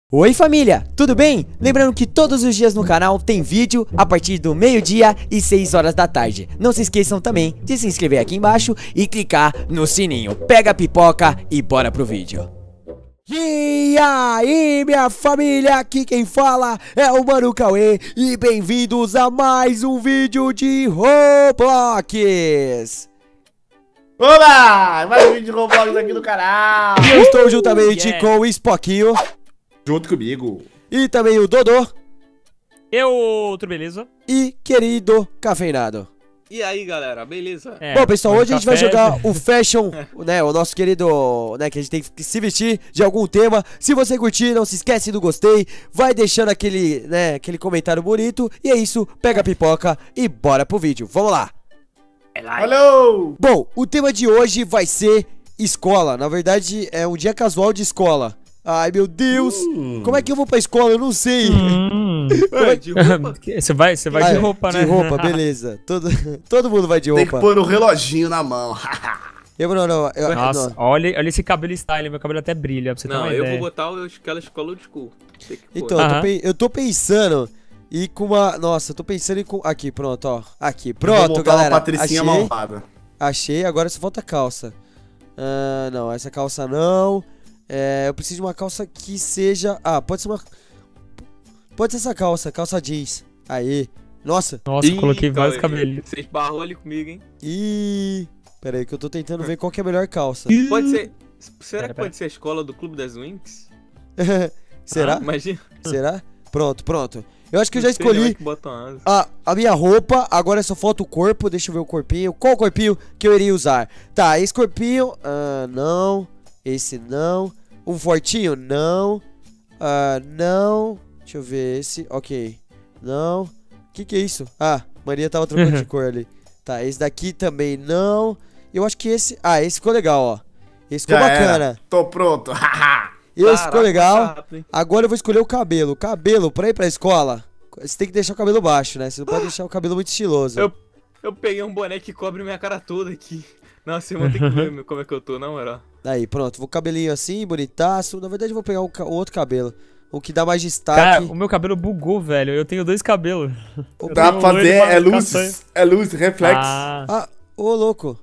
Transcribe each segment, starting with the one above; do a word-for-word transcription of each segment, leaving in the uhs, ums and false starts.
Oi família, tudo bem? Lembrando que todos os dias no canal tem vídeo a partir do meio-dia e seis horas da tarde. Não se esqueçam também de se inscrever aqui embaixo e clicar no sininho. Pega a pipoca e bora pro vídeo. E aí minha família, aqui quem fala é o Mano Cauê e bem-vindos a mais um vídeo de Roblox. Oba! Mais um vídeo de Roblox aqui no canal. E eu estou juntamente yeah. com o Spoquinho. Junto comigo. E também o Dodô. Eu, tudo beleza? E querido Cafeinado. E aí galera, beleza? É, Bom pessoal, hoje a gente vai café. jogar o Fashion, né, o nosso querido, né, que a gente tem que se vestir de algum tema. Se você curtir, não se esquece do gostei, vai deixando aquele, né, aquele comentário bonito. E é isso, pega a pipoca e bora pro vídeo, vamos lá. É lá. Alô! Bom, o tema de hoje vai ser escola, na verdade é um dia casual de escola. Ai meu Deus, Hum. como é que eu vou pra escola? Eu não sei. Hum. Ué, de roupa? Você vai, você vai Ah, de é, roupa, né? De roupa, beleza. Todo, todo mundo vai de Tem que roupa. pôr o reloginho na mão. Eu não, não, eu, Nossa, não. olha, olha esse cabelo style, meu cabelo até brilha, pra você ter Não, uma eu ideia. vou botar o- aquela escola old school. Tem que pôr. Então, eu tô, Aham. pe- eu tô pensando e com uma. Nossa, eu tô pensando em. Com... Aqui, pronto, ó. Aqui, Vou pronto, montar galera. uma patricinha Achei, malvada. achei, agora só falta calça. Ah, não, essa calça não. É, eu preciso de uma calça que seja. Ah, pode ser uma. Pode ser essa calça, calça jeans. Aí. Nossa. Nossa, eu Ih, coloquei vários Cauê, cabelinhos. Você esbarrou ali comigo, hein? Ih. Pera aí, que eu tô tentando ver qual que é a melhor calça. Pode ser... Será Pera, que pode ser a escola do Clube das Winx? Será? Ah, imagina. Será? Pronto, pronto. Eu acho que eu já Não sei, né, escolhi que botam asa. a, a minha roupa, agora só falta o corpo, deixa eu ver o corpinho. Qual corpinho que eu iria usar? Tá, esse corpinho, ah, não. Esse não. Um fortinho? Não. Ah, não. Deixa eu ver esse, ok. Não. O que que é isso? Ah, Maria tava trocando de cor ali. Tá, esse daqui também não. Eu acho que esse, ah, esse ficou legal, ó. Esse ficou Já bacana. era. Tô pronto. Esse ficou Caraca, legal. tá rápido, hein? Agora eu vou escolher o cabelo. O cabelo, pra ir pra escola, você tem que deixar o cabelo baixo, né? Você não pode deixar o cabelo muito estiloso. Eu, eu peguei um boné que cobre minha cara toda aqui. Nossa, vocês vão ter que ver como é que eu tô, na moral. Aí, pronto. Vou com o cabelinho assim, bonitaço. Na verdade, eu vou pegar um, ca- um outro cabelo. O que dá mais Cara, destaque. o meu cabelo bugou, velho. Eu tenho dois cabelos. Opa. Dá pra um fazer, loiro e é uma luz. castanha. É luz, reflexo. Ah, Ah, ô louco.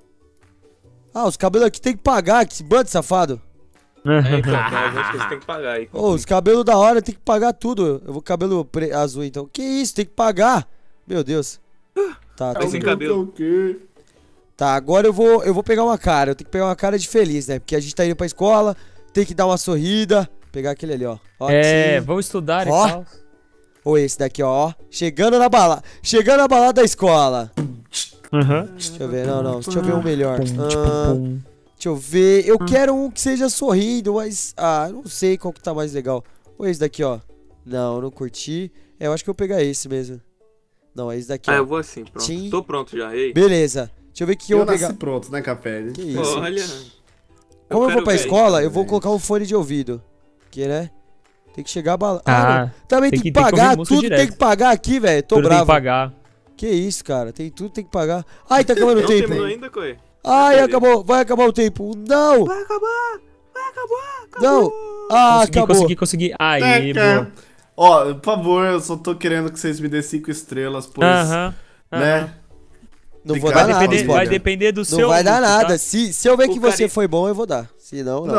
Ah, os cabelos aqui tem que pagar, que bando safado. É, então, tem alguns que você tem que pagar aí. Ô, os cabelos da hora tem que pagar tudo. Eu vou com cabelo pre- azul, então. Que isso, tem que pagar. Meu Deus. Tá, Tá tá, sem O cabelo. quê? tá, agora eu vou, eu vou pegar uma cara. Eu tenho que pegar uma cara de feliz, né? Porque a gente tá indo pra escola, tem que dar uma sorrida. Pegar aquele ali, ó. Ó, é, assim. vamos estudar Ó. e tal. Ou esse daqui, ó. Chegando na balada. Chegando na balada da escola. Aham. Deixa eu ver, não, não. Deixa eu ver um melhor. Ah, deixa eu ver. Eu quero um que seja sorrindo, mas. Ah, eu não sei qual que tá mais legal. Ou esse daqui, ó. Não, eu não curti. É, eu acho que eu vou pegar esse mesmo. Não, é esse daqui, Ah, ó. eu vou assim, pronto. Tchim. Tô pronto já, ei. Beleza. Deixa eu ver o que eu Eu vou nasci pegar. pronto, né, Café? Que isso? Olha. Como eu vou quero pra ver. escola, eu vou gente. colocar um fone de ouvido. Que, né? Tem que chegar a balada. Ah, não. Também tem, tem que que- tem que pagar. ouvir música Tudo direto. tem que pagar aqui, velho. Tô tudo tem que bravo. pagar. Que isso, cara? Tem tudo, tem que pagar. Ai, tá acabando o Não tempo. terminou ainda, Coê? Ai, Cadê? acabou. Vai acabar o tempo. Não. Vai acabar! Vai acabar! Não. Ah, consegui, acabou. consegui, consegui. Aí, boa. Ó, por favor, eu só tô querendo que vocês me dêem cinco estrelas, pois, Aham. né? Não Tem vou cara dar Vai nada, depender, spoiler. vai depender do Não seu. vai dar look, tá? nada. Se, se eu ver O que você cara- foi bom, eu vou dar. Se não, não.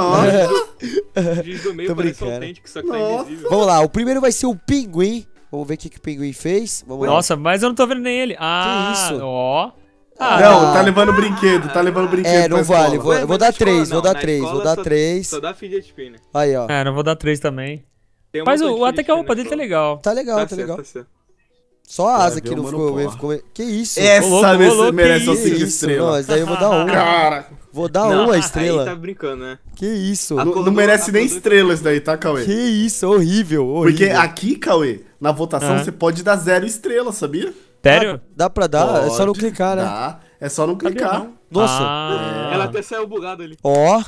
Não. O giz do meio Tô parece brincando. autêntico, só que tá Nossa. invisível. Vamos lá, o primeiro vai ser o pinguim. Vamos ver o que, que o pinguim fez. Vamos lá. Nossa, mas eu não tô vendo nem ele. Ah, isso? ó. Ah, Não, tá levando brinquedo, tá levando brinquedo É, não pra vale. escola. Vou, Ué, eu vou mas dar na escola três, vou não, dar na três, vou escola dar só- três. Só dá fidget spinner. Aí, ó. É, não vou dar três também. Tem uma Mas o, coisa o- até que a de roupa fidget dele tá spinner na legal. Tá legal, escola. tá certo, legal. tá certo. Só a asa Vai que ver não o ficou, Mano ficou. Que isso? Essa Ô, louco, merece, ô, louco, merece que um Que cinco isso? estrelas. Não, esse daí eu vou dar um. Cara, Vou dar Não, uma Aí estrela. tá brincando, né? Que isso? A não, cor não do- merece a nem cor do- estrela isso daí, tá, Cauê? Que isso? Horrível, horrível. Porque aqui, Cauê, na votação Aham. você pode dar zero estrela, sabia? Sério? Ah, dá pra dar? É só não Pode, clicar, né? Dá, é só não clicar. não. Nossa. Ah, Ela até saiu bugada ali. Ó.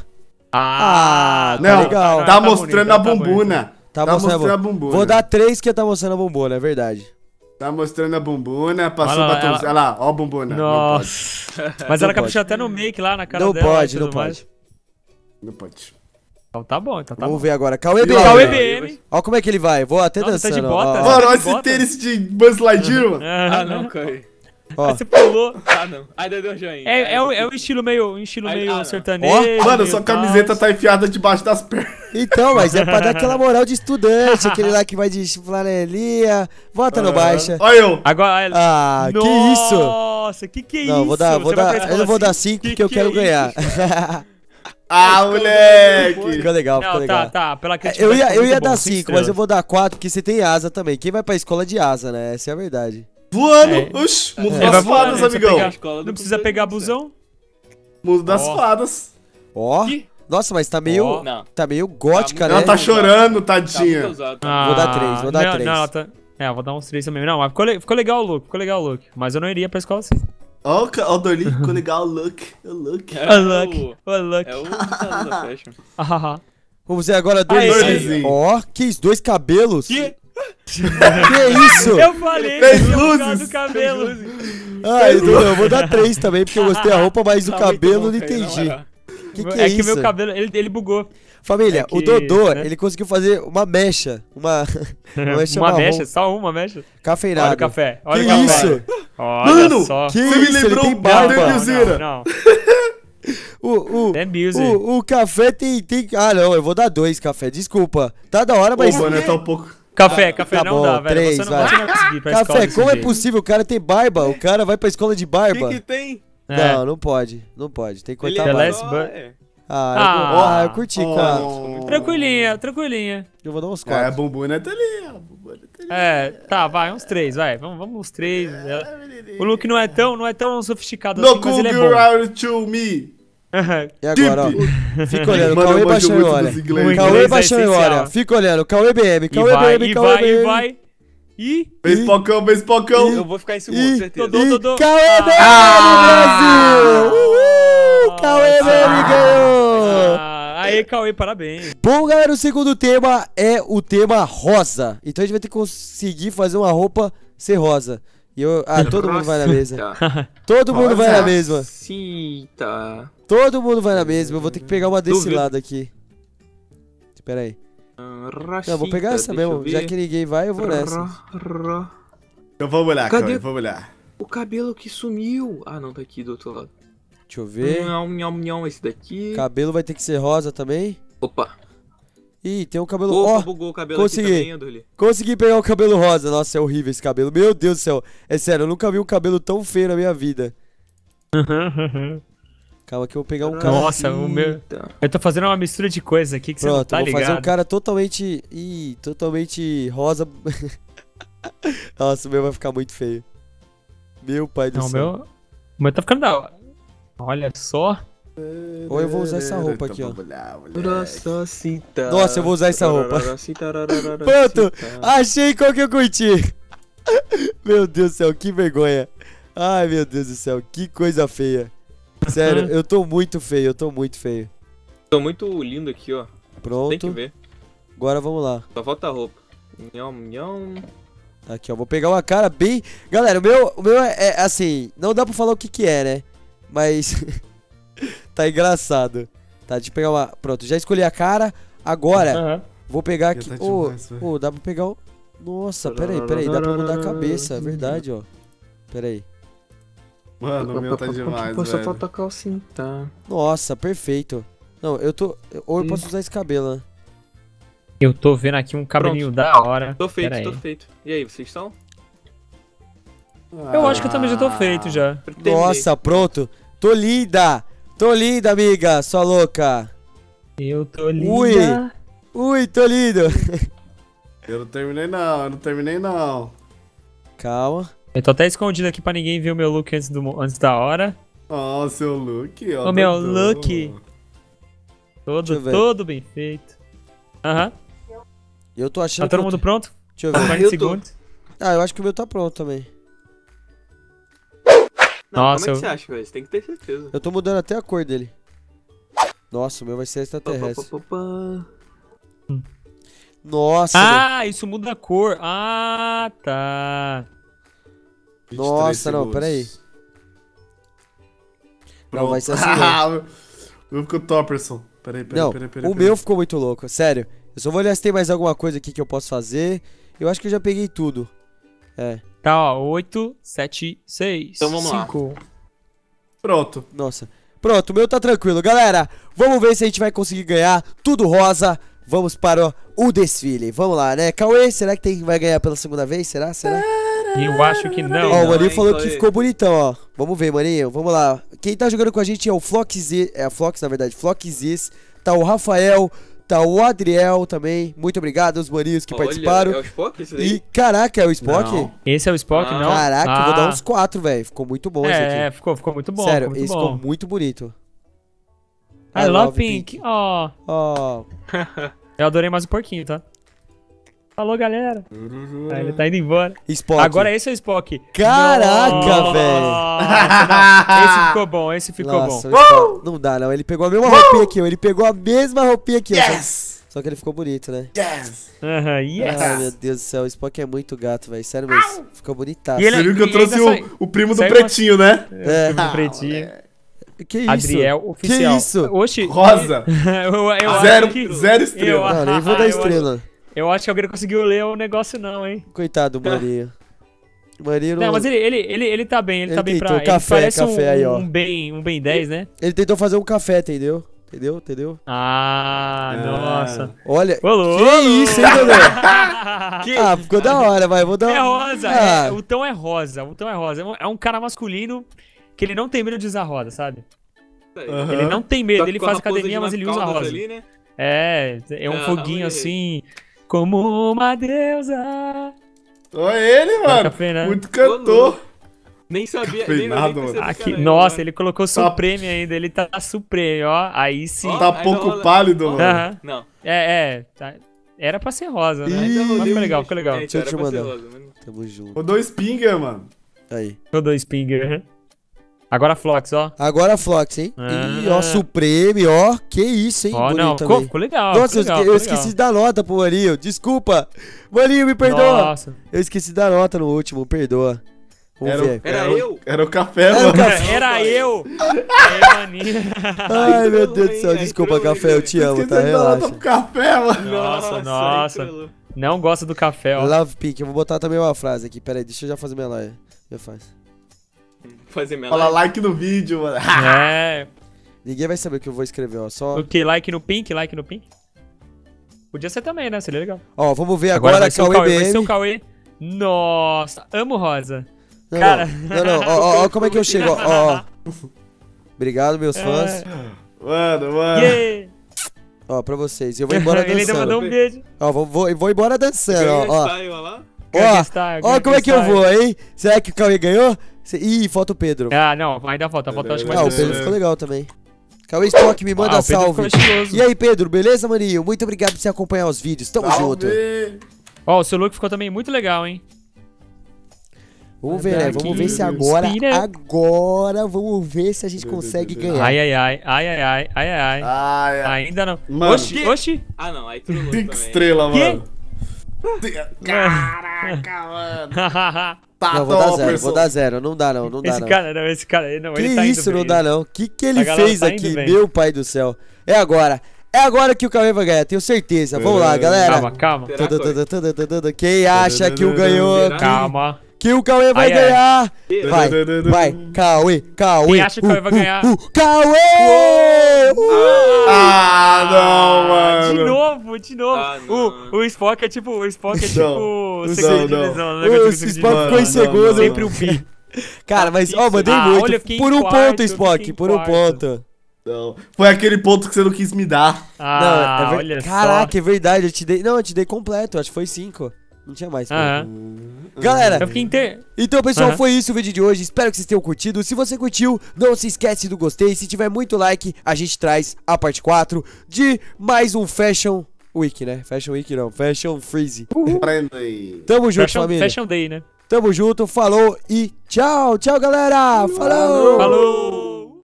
Ah, tá Não, legal. tá Tá mostrando bonito, a tá bonito. bumbuna. Tá, Tá mostrando, mostrando a a bumbum. bumbuna. Vou dar três que tá mostrando a bumbuna, é verdade. Tá mostrando a bumbuna, passou Olha o lá, batomzinho. ela- Olha lá, ó a bumbuna. Nossa. Mas Não ela caprichou pode. até no make lá, na cara Não dela. pode, e não tudo mais. pode. Não pode. Então tá bom, então tá Vamos bom. ver agora. Cauê B E lá, M. Cauê velho. B M. Olha como é que ele vai. Vou até Nossa, tá de dançando. bota. ó. Mano, olha Tá de esse bota. tênis de Buzz Lightyear, mano. Ah, não, cai. Ó. Você pulou. Ah, não. Aí deu um joinha. É, é, um, é um estilo meio, um estilo Aí- meio ah, não. sertanejo. Mano, meio sua tal. camiseta tá enfiada debaixo das pernas. Então, mas é pra dar aquela moral de estudante. Aquele lá que vai de flanelinha. Volta no baixa. Olha eu. Agora, Ah, que isso? Nossa, que que é isso? Não, vou dar, vou Você vai pra dar, escola eu não vou assim? dar cinco Que porque eu que quero é ganhar. Ah, moleque. Ficou legal, ficou Não, tá, legal. tá. Pela É, criatividade Eu ia, ficou eu muito ia bom, dar cinco cinco, mas eu estrelas. vou dar quatro porque você tem asa também. Quem vai pra escola de asa, né? Essa é a verdade. Voando. É. Oxi, mundo Ele vai das voando, fadas, não precisa amigão. pegar- Escola do Não precisa Puta pegar do busão? Mundo das Ó. fadas. Ó. Que? Nossa, mas tá meio, Ó. Não. tá meio gótica, Tá né? Ela tá muito chorando, Tá muito tadinha. ousado. Ah, Vou dar três, vou dar não, três. Não, ela tá... É, eu vou dar uns três também. Não, mas ficou, le- ficou legal o look, ficou legal o look. Mas eu não iria pra escola assim. Ó, o ca- ó o Dorli, ficou legal o look. O look. É O look, o- o look. É o ditador da fashion. Hahaha. Vamos ver agora dois. Aí, Dorlizinho. Ó, que isso? Dois cabelos? Que? Que isso? Eu falei, Fez que ia por causa luzes, do cabelo. Ah, então eu vou dar três também, porque eu gostei da roupa, mas o Tá cabelo muito não bom, cara, na entendi. moral. Que que é é que o isso? meu cabelo, ele, ele bugou. Família, É o que, Dodô, né? ele conseguiu fazer uma mecha. Uma, uma mecha Uma marrom, mecha, só uma mecha. Olha cafeinado. o café, olha Que o café. isso? Olha Mano, só. Que Você me isso? Ele lembrou tem o barba. Bader Não, Bilzeira. não, não. O, o, Dan Bilzer. o, o café tem, tem... Ah, não, eu vou dar dois café, desculpa. Tá da hora, mas... Ô, mano, tá um pouco... Café, café Tá não bom, dá, velho. três, você, não, vai. você não vai conseguir ir pra escola Café, desse como é jeito. possível? O cara tem barba, o cara vai pra escola de O barba. que que tem? É. Não, não pode, não pode, tem que Ele cortar a The é barba. Last só- Bu- é. Ah, eu, Ah. vou- ah, eu curti, Oh. cara. Tranquilinha, tranquilinha. Eu vou dar uns É, quatro. bumbum né, tá ali, ó, bumbum né, tá ali. É, tá, vai, uns três, vai. Vamos, vamos uns três. É. O look não é tão, não é tão sofisticado No assim, mas cool ele é girl bom. out to me. E agora, ó. Fica olhando, Mano, Cauê eu manjo baixando e muito olha. dos inglês. O Cauê inglês é baixando e essencial. olha. Fica olhando, Cauê B M, E Cauê vai, B M, e Cauê vai, B M. e vai. E... Fez pocão, fez pocão. Eu vou ficar em segundo, E, certeza. Dodô, e Dodô. Cauê B M Ah. Brasil! Uhul! Cauê B M ganhou! Ah, aí, Cauê, parabéns. Bom, galera, o segundo tema é o tema rosa. Então a gente vai ter que conseguir fazer uma roupa ser rosa. E eu, ah, todo mundo vai na mesa. Todo mundo vai na mesma. Sim, tá. Todo mundo vai na mesma. Eu vou ter que pegar uma desse lado aqui. Espera aí. Não, eu vou pegar essa mesmo. Já que ninguém vai, eu vou nessa. Então vamos olhar, Cadê? Cauê, vamos olhar. O cabelo que sumiu. Ah, não, tá aqui do outro lado. Deixa eu ver. Nham, nham, nham, esse daqui. Cabelo vai ter que ser rosa também. Opa. Ih, tem um cabelo. Opa, Ó, bugou o cabelo consegui. aqui também, Andorli. consegui pegar o cabelo rosa. Nossa, é horrível esse cabelo. Meu Deus do céu. É sério, eu nunca vi um cabelo tão feio na minha vida. Calma que eu vou pegar um cara. Nossa, o meu... Eita. Eu tô fazendo uma mistura de coisas aqui que você não Pronto, tá vou ligado. fazer um cara totalmente. Ih, totalmente rosa. Nossa, o meu vai ficar muito feio. Meu pai do Não, o céu. meu... O meu tá ficando da hora. Olha só. Ou eu vou usar essa roupa aqui, ó. Então vamos olhar, moleque. Rosacita. Nossa, eu vou usar essa roupa. Rosacita, Pronto, achei qual que eu curti. Meu Deus do céu, que vergonha. Ai, meu Deus do céu, que coisa feia. Sério, eu tô muito feio, eu tô muito feio. Tô muito lindo aqui, ó. Tem que Pronto, ver. agora vamos lá. Só falta a roupa. Nham, nham. Aqui, ó, vou pegar uma cara bem... Galera, o meu, o meu é, é assim, não dá pra falar o que que é, né? Mas tá engraçado. Tá, deixa eu pegar uma... Pronto, já escolhi a cara. Agora, Aham. vou pegar Já aqui... tá Ô, demais, velho. ô, dá pra pegar o... Nossa, pera aí, pera aí, dá pra mudar a cabeça, é verdade, ó. Pera aí. Mano, o meu tá demais, Pô, só velho. falta a calcinha, tá? Nossa, perfeito. Não, eu tô... Ou eu posso usar esse cabelo, né? Eu tô vendo aqui um cabelinho da hora. Tô feito, Pera tô aí. feito. E aí, vocês estão? Eu acho que eu também já tô feito já. Terminei. Nossa, pronto. Tô linda. Tô linda, amiga, sua louca. Eu tô linda. Ui. Ui, tô lindo. Eu não terminei não, eu não terminei não. Calma. Eu tô até escondido aqui pra ninguém ver o meu look antes, do, mo- antes da hora. Ó, o seu look, ó. O meu Dodô. look. Deixa Todo, eu ver. todo bem feito. Aham. Eu tô Tá achando todo que eu mundo tô- pronto? Deixa eu ver. quarenta eu tô. segundos. Ah, eu acho que o meu tá pronto também. Não, Nossa, como é eu- que você acha, velho? Você tem que ter certeza. Eu tô mudando até a cor dele. Nossa, o meu vai ser Pá, extraterrestre. pá, pá, pá. Nossa, velho. Ah, isso muda a cor. Ah, tá. vinte e três Nossa, não, segundos. peraí. Não, Pronto. vai ser assim, Ah, o meu ficou Topperson. Peraí, peraí, Não, peraí, peraí. o meu ficou muito louco, sério. Eu só vou olhar se tem mais alguma coisa aqui que eu posso fazer. Eu acho que eu já peguei tudo. É. Tá, ó, oito, sete, seis. Então vamos lá. cinco. Pronto. Nossa. Pronto, o meu tá tranquilo. Galera, vamos ver se a gente vai conseguir ganhar tudo rosa. Vamos para o desfile. Vamos lá, né? Cauê, será que tem, vai ganhar pela segunda vez? Será? Será? Eu acho que não. Ó, o Não, Maninho hein, falou Cauê? que ficou bonitão, ó. Vamos ver, Maninho. Vamos lá. Quem tá jogando com a gente é o Floxis. É a Flox, na verdade. Floxis. Tá o Rafael. Tá o Adriel também. Muito obrigado aos maninhos que Olha, participaram. É o Spock esse daí? E, caraca, é o Spock? Não. Esse é o Spock, Ah. não? Caraca, eu vou dar Ah. uns quatro, velho. Ficou muito bom esse É, aqui. ficou, ficou muito bom. Sério, ficou muito esse bom. ficou muito bonito. I, love Pink. Ó, Ó, eu adorei mais o porquinho, tá? Falou, galera. Ah, ele tá indo embora. Spock. Agora esse é o Spock. Caraca, Nossa, velho. não. Esse ficou bom, esse ficou Nossa, bom. o Spock- não dá, não. Ele pegou a mesma roupinha aqui, ó. Ele pegou a mesma roupinha aqui, ó. Yes! Só que ele ficou bonito, né? Yes! Aham, yes. Ai, meu Deus do céu. O Spock é muito gato, velho. Sério mesmo. Ficou bonitaço. E ele- Você viu que eu e trouxe ainda sai- o, o primo do sai pretinho, né? É. Filme do pretinho. Que isso? Adriel, oficial. Que isso? Oxi. Rosa. eu, eu Zero, acho que... zero Eu, estrela. Não, nem vou dar eu estrela. Eu acho que alguém não conseguiu ler o negócio não, hein? Coitado do Maninho. O Maninho não... Não, mas ele, ele, ele, ele tá bem, ele, Ele tá bem tentou. pra... Ele Café, parece café um, aí, ó. um bem, um bem dez, né? Ele tentou fazer um café, entendeu? Entendeu? Entendeu? Ah, Ah. nossa. Olha... Ô, louco. Que isso, hein, Dodô? Que- Ah, ficou da hora, vai. Vou dar É um- rosa, Ah, é, o tom é rosa, o tom é rosa. É um, é um cara masculino que ele não tem medo de usar rosa, sabe? Aham. Ele não tem medo, Tá ele com a faz raposa academia, de mas ele usa Caldas rosa. ali, né? É, é um Ah, foguinho olha. assim, como uma deusa. Olha ele, mano. Café, né? Muito cantor. Nem sabia, Fez nem, nada, nem percebi mano. que Aqui, era ele, nossa, mano. ele colocou Supreme ainda, ele tá Supreme, ó. Aí sim. Ó, Tá ainda pouco rola- pálido, Ó, mano. Aham. Não. É, é. tá- Era pra ser rosa, né? Ih, Ainda Mas rolei ficou um legal, ficou legal. investimento, Deixa eu era te pra ser mandar. rosa, mas- Tamo junto. Rodou Spinger, mano. Aí. Rodou Spinger. Agora Flox, ó. Agora a Flox, hein? Ah. Ih, ó, Supreme, ó. Que isso, hein? Ó, Bonito não, também. ficou, ficou legal. Nossa, ficou eu, legal, esque- eu ficou esqueci de dar nota pro Maninho. Desculpa. Maninho, me legal. perdoa. Nossa. Eu esqueci de dar nota no último, perdoa. Vamos Era, ver. o, Era o- eu? Era o café, Era o mano. café. Era eu! Aí, maninho. Ai, meu Aí Deus do céu. trollou, hein? Desculpa, Aí café, eu te Eu amo, esqueci tá? de dar nota Relaxa. pro café, mano. Nossa, nossa. aí trollou. Não gosta do café, ó. Love Pink. Eu vou botar também uma frase aqui. Pera aí, deixa eu já fazer minha live. Já faz. Fazer minha Fala live. like no vídeo, mano. É. Ninguém vai saber o que eu vou escrever, ó. Só. O que? Like no pink? Like no pink? Podia ser também, né? Seria legal. Ó, vamos ver Agora, agora, vai ser o Cauê Cauê. Vai ser B M. o Cauê. Nossa, amo rosa. Não, Cara. não, não, não. Ó, ó, ó como é que eu chego, ó, ó. Obrigado, meus fãs. Mano, mano. Yeah. Ó, pra vocês. Eu vou embora Ele ainda mandou dançando. um beijo. Ó, vou, vou, vou embora dançando, ó. ó. Style, ó lá. Ó, Gangue Style, ó Gangue como é que eu Style. vou, hein? Será que o Cauê ganhou? Cê- Ih, falta o Pedro. Ah, não, ainda falta, falta acho que mais Ah, o pessoas. Pedro ficou legal também. Cauê Stock, me manda Ah, o Pedro salve. ficou estiloso. E aí, Pedro, beleza, maninho? Muito obrigado por você acompanhar os vídeos. Tamo junto. Salve. Ó, o seu look ficou também muito legal, hein? Vamos ver, né? Vamos ver se Aqui, agora, inspira. agora, vamos ver se a gente consegue ganhar. Ai, ai, ai, ai, ai, ai, ai, ai. Ai, ai. Ainda não. Mano. Oxi, oxi. Ah, não. Aí trollou Cinco também. estrelas, Quê? mano. Caraca, mano. Tá Não, vou dar top, zero, pessoal. vou dar zero. Não dá não, não dá esse não. cara, não, esse cara, não, Que ele tá indo isso, não bem. dá não. Que que ele A galera fez tá indo aqui, bem. meu pai do céu. É agora. É agora que o Cauê vai ganhar, tenho certeza. Vamos lá, É. galera. Calma, calma, Será, Tudu, Cauê? tudu, tudu, tudu, tudu. Quem acha que o ganhou? Será? Que, calma. que o Cauê vai Ai, ai. ganhar? Será? Vai, vai, Cauê, Cauê. Quem acha que o Cauê vai Uh, uh, ganhar? uh, Cauê! Uh! Ah, não, mano. De novo, de novo. Ah, não. o, o Spock é tipo. O Spock é tipo. Não, segunda não. divisão, né? O Segunda Spock divisão. ficou em não, segundo. não, Sempre um pi. Cara, mas, ó, mandei Ah, muito. olha, eu fiquei em Por um quarto, ponto, eu Spock, fiquei em por um quarto. ponto. Não. Foi aquele ponto que você não quis me dar. Ah, Não, é ver- olha Caraca, só. é verdade, eu te dei. Não, eu te dei completo, acho que foi cinco. Não tinha mais. Aham. Galera, Eu fiquei inteiro. então pessoal, Aham. foi isso o vídeo de hoje. Espero que vocês tenham curtido. Se você curtiu, não se esquece do gostei. Se tiver muito like, a gente traz a parte quatro de mais um Fashion Week, né? Fashion Week não, Fashion Freeze. Prenda aí. Tamo junto, Fashion, família. fashion Day, né? Tamo junto, falou e tchau, tchau, galera. Falou. Falou!